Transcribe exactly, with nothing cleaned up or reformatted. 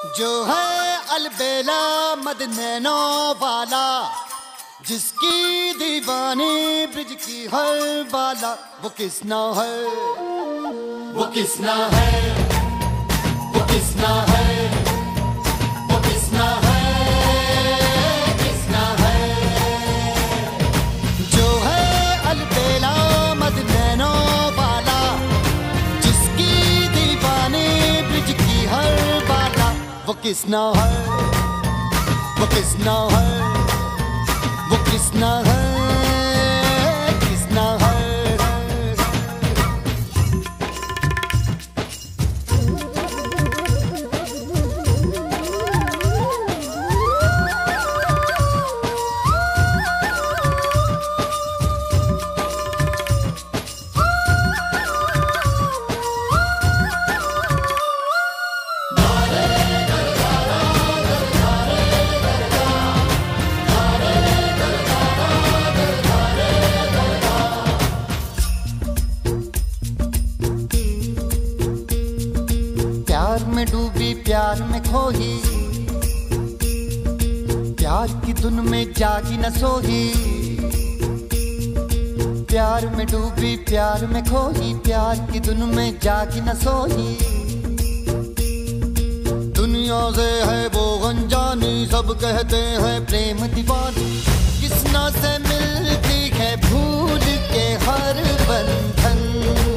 जो है अलबेला मद नैनो वाला, जिसकी दीवानी ब्रिज की हर बाला, वो किसना है, वो किसना है, वो किसना है, वो किसना है, किसना है। जो है अलबेला मद नैनो वाला, जिसकी दीवानी ब्रिज की हर बाला, वो किसना है, वो किसना है, वो किसना है, किसना है। प्यार में डूबी प्यार में खोही, प्यार की धुन में जागी न सोही। प्यार में डूबी प्यार में खोही, प्यार की धुन में जागी न सोही। दुनिया से है वो अनजानी, सब कहते हैं प्रेम दीवानी। किसना से मिलती है भूल के हर बंधन,